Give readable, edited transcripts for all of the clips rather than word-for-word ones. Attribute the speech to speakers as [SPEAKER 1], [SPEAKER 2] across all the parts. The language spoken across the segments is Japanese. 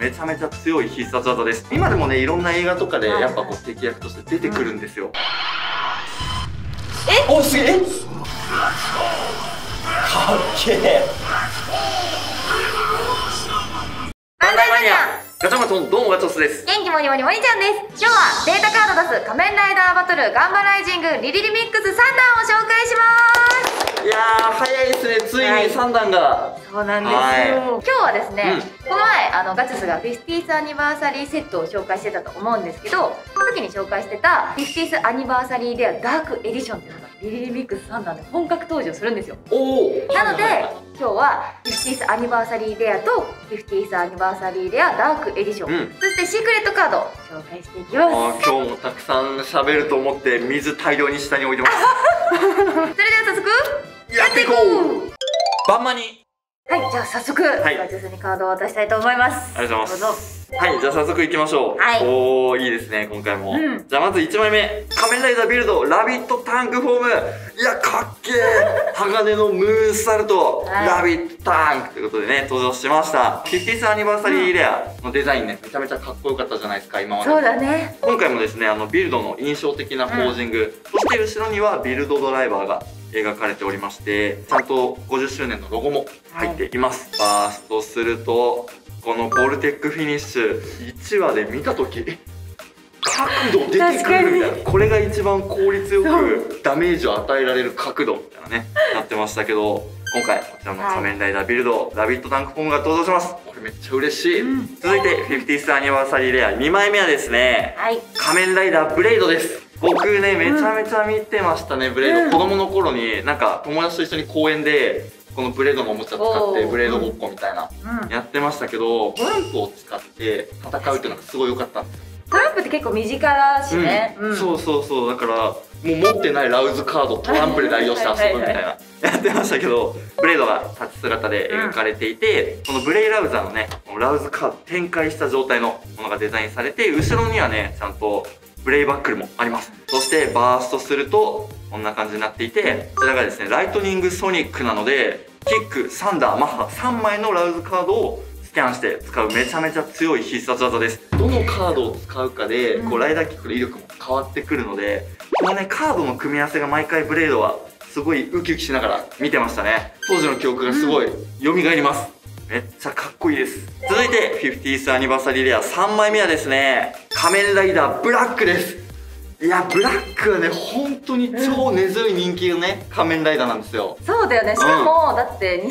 [SPEAKER 1] めちゃめちゃ強い必殺技です。今でもね、いろんな映画とかでやっぱこう敵役として出てくるんですよ。お、すげえ、かっけえ。
[SPEAKER 2] バンダイマニア
[SPEAKER 1] ガチャマトン、どうもガチョスです。
[SPEAKER 2] 元気もりもりもりちゃんです。今日はデータカード出す仮面ライダーバトルガンバライジングリリリミックス3弾を紹介します。
[SPEAKER 1] いやー、早いですね。ついに3弾が、
[SPEAKER 2] そうなんですよ。今日はですね、この前ガチョスが 50th アニバーサリーセットを紹介してたと思うんですけど、その時に紹介してた 50th アニバーサリーレアダークエディションっていうのがリリリミックス3弾で本格登場するんですよ。なので今日は 50th アニバーサリーレアと 50th アニバーサリーレアダークエディション、そしてシークレットカードを紹介していきます。
[SPEAKER 1] 今日もたくさん喋ると思って水大量に下に置いてます。
[SPEAKER 2] それでは早速やっていこう。
[SPEAKER 1] バンマニ。
[SPEAKER 2] はい、じゃあ早速ガチョスにカードを渡したいと思います。
[SPEAKER 1] ありがとうございます。はい、じゃあ早速いきましょう。
[SPEAKER 2] はい、
[SPEAKER 1] おー、いいですね、今回も。じゃあまず1枚目、仮面ライダービルドラビットタンクフォーム。いや、かっけー。鋼のムーンサルト、ラビットタンクということでね、登場しました。50th アニバーサリーレアのデザインね、めちゃめちゃかっこよかったじゃないですか、今まで。
[SPEAKER 2] そうだね。今
[SPEAKER 1] 回もですね、ビルドの印象的なポージング、そして後ろにはビルドドライバーが描かれておりまして、ちゃんと50周年のロゴも入っています。バーストすると、このボルテックフィニッシュ1話で見た時、角度出てくるみたいな、これが一番効率よくダメージを与えられる角度みたいなねなってましたけど、今回こちらの仮面ライダービルドラビットタンクフォームが登場します。これめっちゃ嬉しい。続いて 50th アニバーサリーレア2枚目はですね、仮面ライダーブレイドです。僕ね、めちゃめちゃ見てましたね、ブレード。子供の頃になんか友達と一緒に公園でこのブレードのおもちゃ使ってブレードごっこみたいなやってましたけど、トランプを使って戦うっていうのがすごい良かったんですよ。
[SPEAKER 2] トランプって結構身近だしね。
[SPEAKER 1] そうそうそう、だからもう持ってないラウズカードトランプで代用して遊ぶみたいなやってましたけど、ブレードが立ち姿で描かれていて、このブレイラウザーのね、このラウズカード展開した状態のものがデザインされて、後ろにはねちゃんとブレイバックルもあります。そしてバーストするとこんな感じになっていて、こちらがですねライトニングソニックなので、キック、サンダー、マッハ3枚のラウズカードをスキャンして使うめちゃめちゃ強い必殺技です。どのカードを使うかでこうライダーキックの威力も変わってくるので、このねカードの組み合わせが毎回ブレードはすごいウキウキしながら見てましたね。当時の記憶がすごい蘇ります。めっちゃかっこいいです。続いて 50th アニバーサリーレア3枚目はですね、仮面ライダーブラックです。いや、ブラックはね本当に超根強い人気のね仮面ライダーなんですよ。
[SPEAKER 2] そうだよね。しかもだって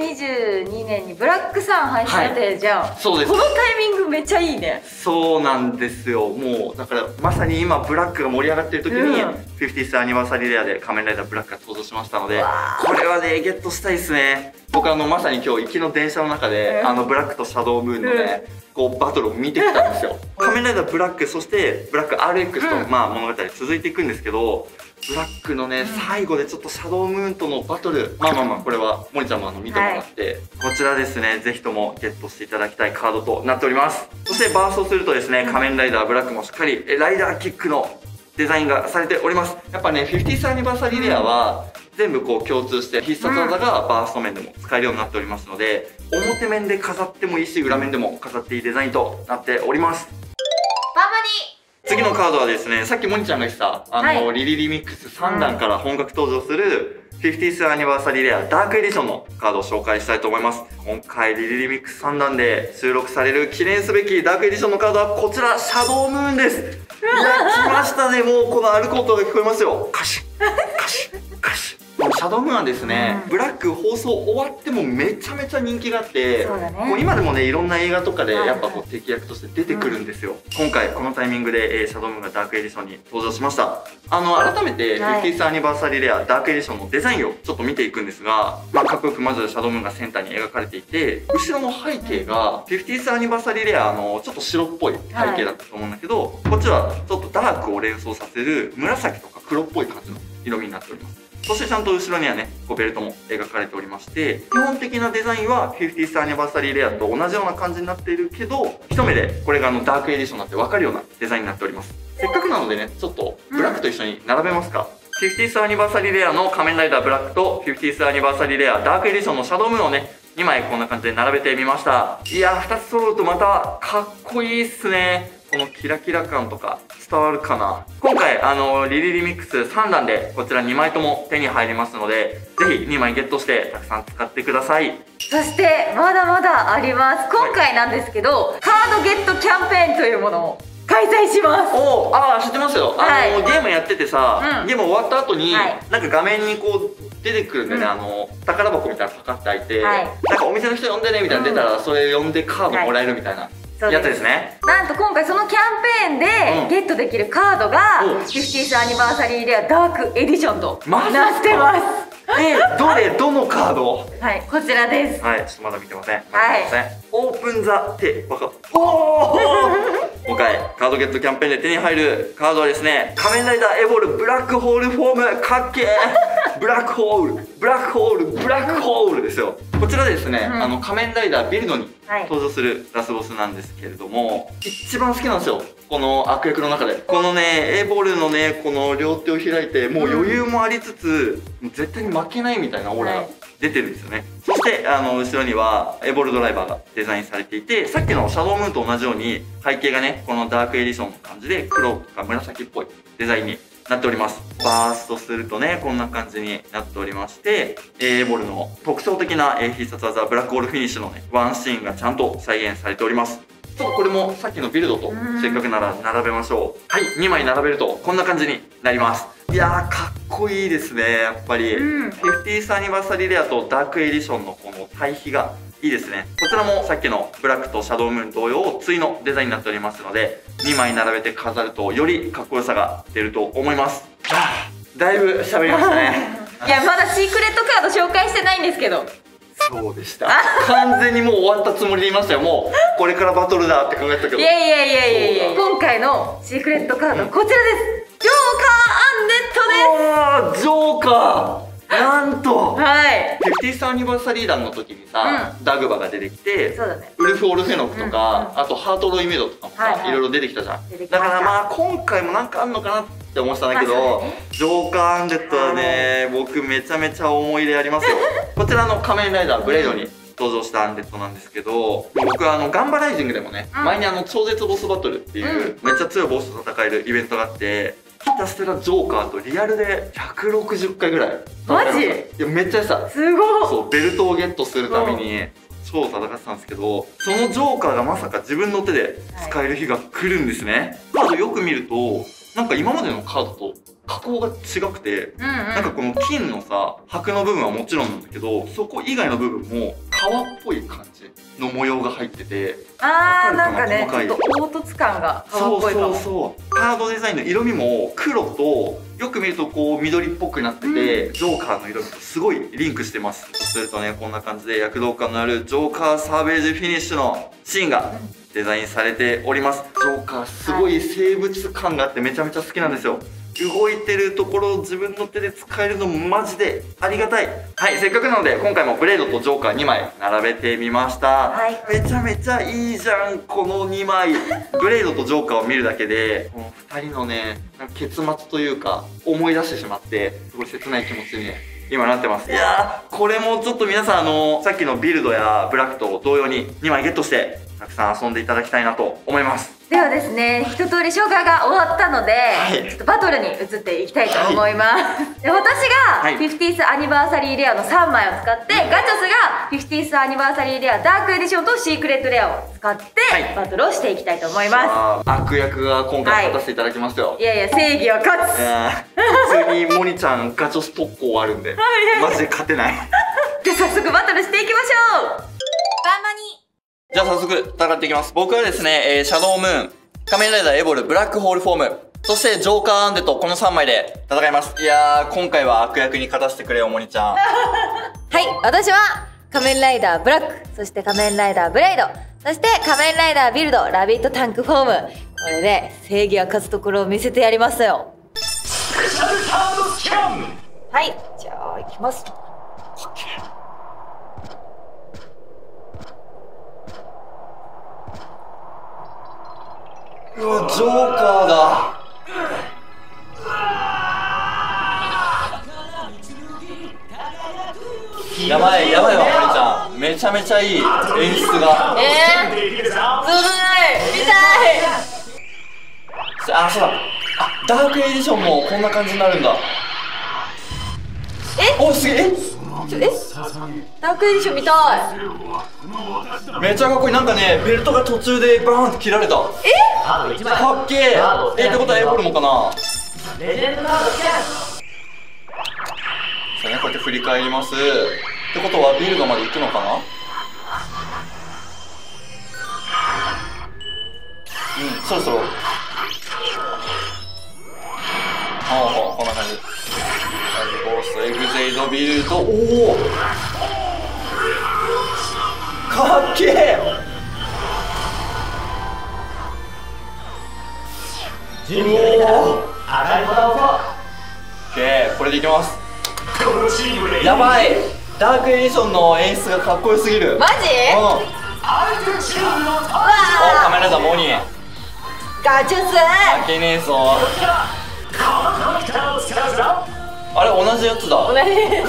[SPEAKER 2] 2022年にブラックさん配信予定じゃん。そうです。このタイミングめっちゃいいね。
[SPEAKER 1] そうなんですよ。もうだからまさに今ブラックが盛り上がってる時に 50th アニバーサリーレアで仮面ライダーブラックが登場しましたので、これはねゲットしたいですね。僕まさに今日行きの電車の中でブラックとシャドウムーンのねこうバトルを見てきたんですよ。仮面ライダーブラック、そしてブラック RX とまあ物語続いていくんですけど、ブラックのね最後でちょっとシャドウムーンとのバトル、まあこれはモニちゃんも見てもらって、こちらですねぜひともゲットしていただきたいカードとなっております。そしてバーストするとですね、仮面ライダーブラックもしっかりライダーキックのデザインがされております。やっぱね 50th アニバーサリーレアは全部こう共通して必殺技がバースト面でも使えるようになっておりますので、表面で飾ってもいいし裏面でも飾っていいデザインとなっております。次のカードはですね、さっきモニちゃんが言ってたリリリミックス3弾から本格登場する 50th アニバーサリーレアダークエディションのカードを紹介したいと思います。今回リリリミックス3弾で収録される記念すべきダークエディションのカードはこちら、シャドウムーンです。いや、来ましたね。もうこのアルコートが聞こえますよ。カシッカシッカシッ。シャドウムーンはですね、ブラック放送終わってもめちゃめちゃ人気があって、こう今でもねいろんな映画とかでやっぱこう敵役として出てくるんですよ。今回このタイミングでシャドウムーンがダークエディションに登場しました。改めて 50th アニバーサリーレアダークエディションのデザインをちょっと見ていくんですが、かっこよくまずシャドウムーンがセンターに描かれていて、後ろの背景が 50th アニバーサリーレアちょっと白っぽい背景だったと思うんだけど、こっちはちょっとダークを連想させる紫とか黒っぽい感じの色味になっております。そしてちゃんと後ろにはね、こうベルトも描かれておりまして、基本的なデザインは 50th アニバーサリーレアと同じような感じになっているけど、一目でこれがダークエディションになって分かるようなデザインになっております。せっかくなのでね、ちょっとブラックと一緒に並べますか。50th アニバーサリーレアの仮面ライダーブラックと 50th アニバーサリーレアダークエディションのシャドウムーンをね、 2枚こんな感じで並べてみました。いやー、2つ揃うとまたかっこいいっすね。このキラキラ感とか伝わるかな。今回リリリミックス3段でこちら2枚とも手に入りますので、ぜひ2枚ゲットしてたくさん使ってください。
[SPEAKER 2] そしてまだまだあります。今回なんですけど、カードゲットキャンペーンというものを開催します。
[SPEAKER 1] おお、知ってますよ。ゲームやっててさ、ゲーム終わった後に、なんか画面にこう出てくるんでね、宝箱みたいなのパカッて開いて、なんかお店の人呼んでねみたいな出たら、それ呼んでカードもらえるみたいなやつですね。なん
[SPEAKER 2] と今回そのキャンペーンでゲットできるカードが 50th アニバーサリーレアダークエディションとなってます。
[SPEAKER 1] どのカード？
[SPEAKER 2] はい、こちらです。
[SPEAKER 1] はい、ちょっとまだ見てません。
[SPEAKER 2] はい。
[SPEAKER 1] オープンザ手、わかった。おお。今回カードゲットキャンペーンで手に入るカードはですね、仮面ライダーエボルブラックホールフォームかっけー。ブラックホール、ブラックホール、ブラックホールですよ。こちらですね、仮面ライダービルドに登場するラスボスなんですけれども、一番好きなんですよ、この悪役の中で。このね、エボルのね、この両手を開いて、もう余裕もありつつ、絶対に負けないみたいなオーラが出てるんですよね。そして後ろにはエボルドライバーがデザインされていて、さっきのシャドウムーンと同じように背景がね、このダークエディションの感じで黒とか紫っぽいデザインになっております。バーストするとね、こんな感じになっておりまして、エボルの特徴的な必殺技ブラックホールフィニッシュのね、ワンシーンがちゃんと再現されております。ちょっとこれもさっきのビルドとせっかくなら並べましょう。はい、2枚並べるとこんな感じになります。いやー、かっこいいですね、やっぱり。50th アニバーサリーレアとダークエディションのこの対比がいいですね。こちらもさっきのブラックとシャドウムーン同様、対のデザインになっておりますので、2枚並べて飾るとよりかっこよさが出ると思います。だいぶ喋りましたね。
[SPEAKER 2] いや、まだシークレットカード紹介してないんですけど。
[SPEAKER 1] そうでした。完全にもう終わったつもりでいましたよ。もうこれからバトルだって考えたけど。
[SPEAKER 2] いや、今回のシークレットカードこちらです。ジョーカーアンデッドです。
[SPEAKER 1] ジョーカー、なんと、
[SPEAKER 2] はい、
[SPEAKER 1] 50th アニバーサリー弾の時にさ、ダグバが出てきて、
[SPEAKER 2] そうだね、
[SPEAKER 1] ウルフ・オルフェノクとか、あとハートロイメドとかもさ、いろいろ出てきたじゃん。だからまあ今回もなんかあんのかなって思ってたんだけど、ジョーカーアンデッドはね、僕めちゃめちゃ思い入れありますよ。こちらの仮面ライダーブレイドに登場したアンデッドなんですけど、僕はガンバライジングでもね、前に超絶ボスバトルっていうめっちゃ強いボスと戦えるイベントがあって、ひたすらジョーカーとリアルで160回ぐらい。
[SPEAKER 2] マジ？
[SPEAKER 1] いや、めっちゃさ、
[SPEAKER 2] すごい。
[SPEAKER 1] そう、ベルトをゲットするために超戦ってたんですけど、そのジョーカーがまさか自分の手で使える日が来るんですね。カードよく見ると、なんか今までのカードと加工が違くて、なんかこの金のさ、箔の部分はもちろんなんだけど、そこ以外の部分も革っぽい感じの模様が入ってて、
[SPEAKER 2] なんかね、ちょっと凹凸感が革っぽいかも。
[SPEAKER 1] そうカードデザインの色味も黒とよく見るとこう緑っぽくなってて、ジョーカーの色味とすごいリンクしてます。そうするとね、こんな感じで躍動感のあるジョーカーサーベージフィニッシュのシーンがデザインされております。ジョーカーすごい生物感があってめちゃめちゃ好きなんですよ。動いてるところを自分の手で使えるのマジでありがたい。はい、せっかくなので今回もブレードとジョーカー2枚並べてみました。めちゃめちゃいいじゃん、この2枚。ブレードとジョーカーを見るだけで、この2人のね、結末というか思い出してしまって、すごい切ない気持ちにね、今なってます。いやー、これもちょっと皆さんさっきのビルドやブラックと同様に2枚ゲットしてたくさん遊んでいただきたいなと思います。
[SPEAKER 2] ではですね、一通り紹介が終わったので、ちょっとバトルに移っていきたいと思います。で、私が 50th アニバーサリーレアの3枚を使って、ガチョスが 50th アニバーサリーレアダークエディションとシークレットレアを使ってバトルをしていきたいと思います。
[SPEAKER 1] 悪役が今回勝たせていただきますよ。
[SPEAKER 2] いやいや、正義は勝つ。
[SPEAKER 1] 普通にモニちゃんガチョス特攻あるんでマジで勝てない。
[SPEAKER 2] じゃあ早速バトルしていきましょう。バンマニ。
[SPEAKER 1] じゃあ早速戦っていきます。僕はですね、シャドウムーン、仮面ライダーエボルブラックホールフォーム、そしてジョーカーアンデとこの3枚で戦います。いやー、今回は悪役に勝たせてくれよ、モニちゃん。
[SPEAKER 2] はい、私は仮面ライダーブラック、そして仮面ライダーブレイド、そして仮面ライダービルドラビットタンクフォーム。これで正義が勝つところを見せてやりますよ。はい、じゃあ行きます。
[SPEAKER 1] うわ、ジョーカーだ。やばいわ、モニちゃん。 めちゃめちゃいい演出が。
[SPEAKER 2] ずるい、見たい。
[SPEAKER 1] あ、そうだ。あ、ダークエディションもこんな感じになるんだ。お、すげえ。
[SPEAKER 2] ダークエディション見たい。
[SPEAKER 1] めっちゃかっこいい。なんかね、ベルトが途中でバーンって切られた。かっけえ。ってことはエボルもかな。レジェンドカードさあね、こうやって振り返ります。ってことはビルドまで行くのかな。うん、そろそろ。こんな感じ。ゴーストエグゼイドビルド。おお、かっけえ。おお、これでいきます。やばい、ダークエディションの演出がかっこよすぎる。
[SPEAKER 2] マジ？
[SPEAKER 1] うん。お、カメラだモニー。
[SPEAKER 2] ガチャス。
[SPEAKER 1] 負けねえぞ。あれ同じやつだ。よ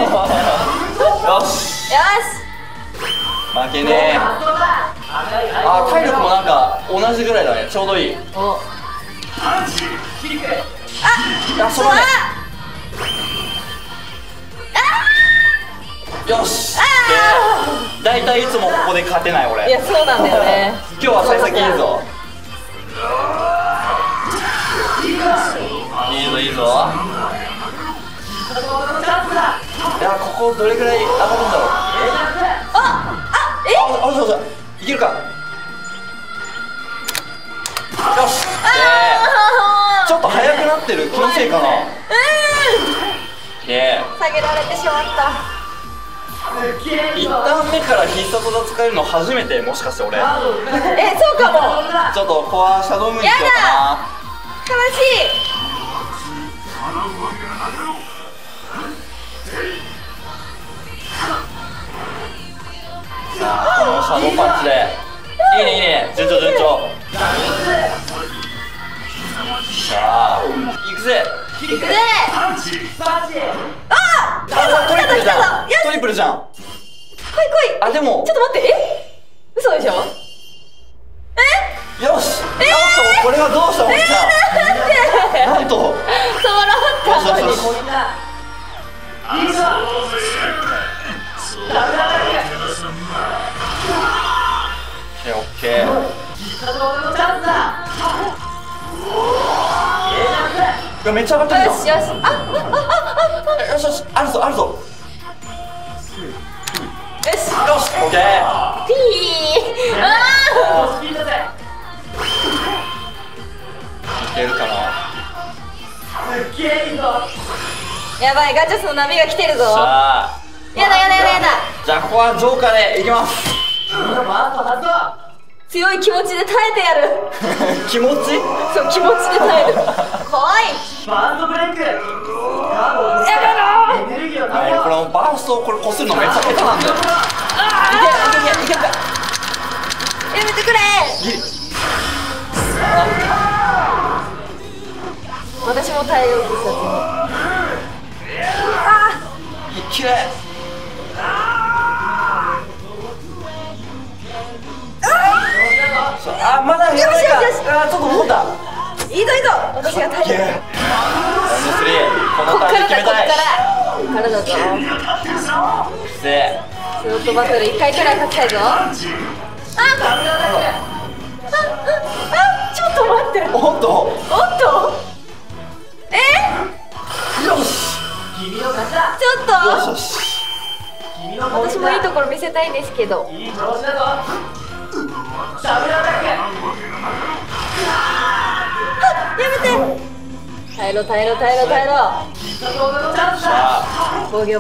[SPEAKER 1] し。負けねえ。あ、体力もなんか同じぐらいだね。ちょうどいい。あ、そのね。よし。だいたいいつもここで勝てない俺。
[SPEAKER 2] いや、そうなんだよね。
[SPEAKER 1] 今日は幸先いいぞ。いいぞいいぞ。いや、ここどれぐらい上がるんだろう。そうそう、いけるか。よし。ちょっと速くなってる気のせいかな。
[SPEAKER 2] 下げられてしまった。
[SPEAKER 1] 1ターン目から必殺技使えるの初めて、もしかして俺。
[SPEAKER 2] そうかも。
[SPEAKER 1] ちょっとここはシャドウムーンにしようかな。
[SPEAKER 2] 悲しい。
[SPEAKER 1] さあ、このシャドウパンチでいいねいいね、順調順調。さあ、行くぜ。
[SPEAKER 2] 行くぜ。
[SPEAKER 1] トリプルじゃん。トリプルじゃん。
[SPEAKER 2] 来い。
[SPEAKER 1] あ、でも
[SPEAKER 2] ちょっと待って、嘘でしょ。
[SPEAKER 1] よし。なんとこれはどうしたもんじゃん。なんと
[SPEAKER 2] 触らなかったのに。
[SPEAKER 1] オッケー。めっちゃ上がってるじゃん。
[SPEAKER 2] よし。
[SPEAKER 1] よしよし、あるぞあるぞ。
[SPEAKER 2] よし、
[SPEAKER 1] よし、オッケー。
[SPEAKER 2] ピー。
[SPEAKER 1] いけるかな。
[SPEAKER 2] やばい、ガチャスの波が来てるぞ。
[SPEAKER 1] さあ、
[SPEAKER 2] やだ。
[SPEAKER 1] じゃあここはジョーカーでいきます。
[SPEAKER 2] 強い気持ちで耐えてやる。
[SPEAKER 1] 気持ち？
[SPEAKER 2] そう、気持ちで耐える。怖い。
[SPEAKER 3] バーストブレイク。
[SPEAKER 2] やめろ。
[SPEAKER 1] はい、これバーストこれこするのめっちゃ下手なんだよ。いけるか。
[SPEAKER 2] やめてくれ。私も耐えようとした。
[SPEAKER 1] きれい。あ、まだやばいか。ちょっと戻った。
[SPEAKER 2] いいぞ。私が耐える。
[SPEAKER 1] このターンで決めたい。
[SPEAKER 2] こっからだぞ。スロットバトル1回くらい勝ちたいぞ。ちょっと待って。
[SPEAKER 1] おっと。よし。
[SPEAKER 2] ちょっと。
[SPEAKER 1] よし。
[SPEAKER 2] 私もいいところ見せたいんですけど。やめて。耐えろ。防御。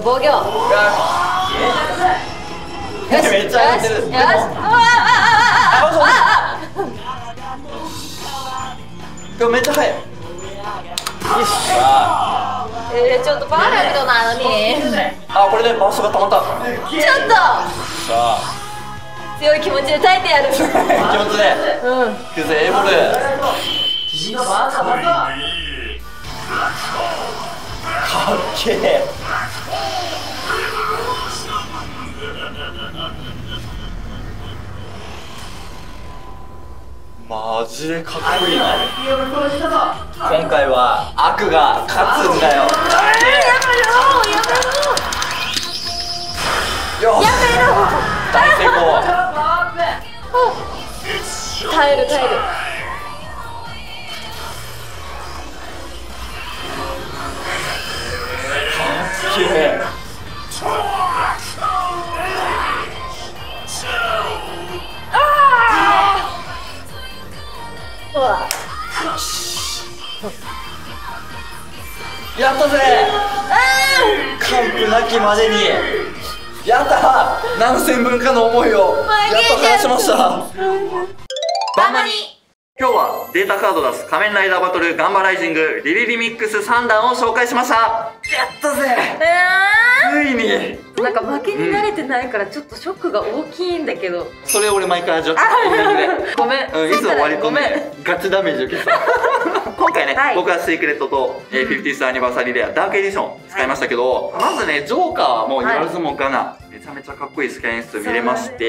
[SPEAKER 1] めっちゃ上がってる。
[SPEAKER 2] よし。
[SPEAKER 1] めっちゃ速い。
[SPEAKER 2] ちょっとパーフェクトなのに。
[SPEAKER 1] あ、これでバーストが溜まった。
[SPEAKER 2] ちょっと。
[SPEAKER 1] さあ、
[SPEAKER 2] 強い気持ちで耐えてやる。
[SPEAKER 1] 気持ちで。くぜエボル。かっけえ。 マジでかっこいいな。今回は悪が勝つんだよ。
[SPEAKER 2] やめろ
[SPEAKER 1] よし、大成功。
[SPEAKER 2] 耐える。
[SPEAKER 1] きれい。よし、やったぜ。完膚なきまでにやった。何千分かの思いをやっと晴らしました。
[SPEAKER 2] バンマニ。
[SPEAKER 1] 今日はデータカード出す仮面ライダーバトルガンバライジングリリリミックス3弾を紹介しました。やったぜ。ついに。
[SPEAKER 2] なんか負けに慣れてないからちょっとショックが大きいんだけど、
[SPEAKER 1] それ俺毎回味わってる。
[SPEAKER 2] ごめん、
[SPEAKER 1] いつも割とねガチダメージ受けてた。今回ね、
[SPEAKER 2] はい、
[SPEAKER 1] 僕はシークレットと 50th アニバーサリーレアダークエディション使いましたけど、まずねジョーカーはもう言わずもがな、めちゃめちゃかっこいいスキャン演出見れまして、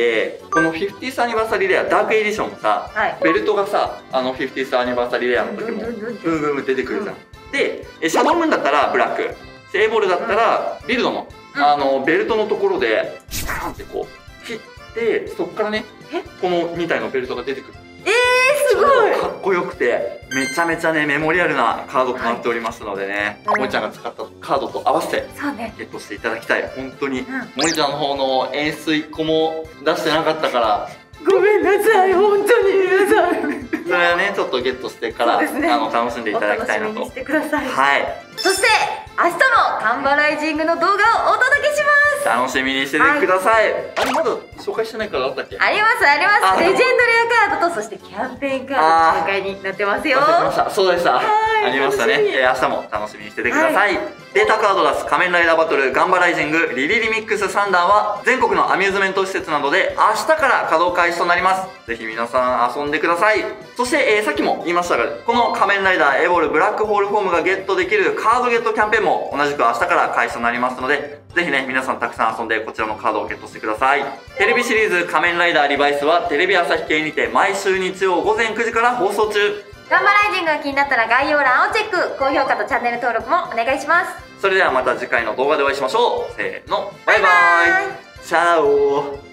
[SPEAKER 1] この 50th アニバーサリーレアダークエディションもさ、ベルトがさ50th アニバーサリーレアの時もブンブン出てくるじゃん。でシャドウムーンだったらブラック、セイボールだったらビルドのベルトのところでシュパーンってこう切って、そっからねこの2体のベルトが出てくる。
[SPEAKER 2] すごい
[SPEAKER 1] かっこよくてめちゃめちゃねメモリアルなカードとなっておりますのでね、もえちゃんが使ったカードと合わせてゲットしていただきたい。本当にもえちゃんの方の演出1個も出してなかったから
[SPEAKER 2] ごめんなさい、本当に皆さん。
[SPEAKER 1] それはねちょっとゲットしてから、楽しんでいただきたいなと。
[SPEAKER 2] してください。
[SPEAKER 1] はい。
[SPEAKER 2] そして明日もガンバライジングの動画をお届けします。
[SPEAKER 1] 楽しみにしててください。あれまだ紹介してないからあったっけ？
[SPEAKER 2] ありますあります。レジェンドレアカードとそしてキャンペーンカードの紹介になってますよ。
[SPEAKER 1] そうでした。ありましたね。明日も楽しみにしててください。データカード出す仮面ライダーバトルガンバライジングリリリミックス3弾は全国のアミューズメント施設などで明日から稼働開始となります。ぜひ皆さん遊んでください。そして、さっきも言いましたが、この仮面ライダーエボルブラックホールフォームがゲットできるカードゲットキャンペーンも同じく明日から開始となりますので、ぜひね皆さんたくさん遊んでこちらのカードをゲットしてください。テレビシリーズ仮面ライダーリバイスはテレビ朝日系にて毎週日曜午前9時から放送中。
[SPEAKER 2] ガンバライジングが気になったら概要欄をチェック、高評価とチャンネル登録もお願いします。
[SPEAKER 1] それではまた次回の動画でお会いしましょう。せーの、バイバイ。チャオ。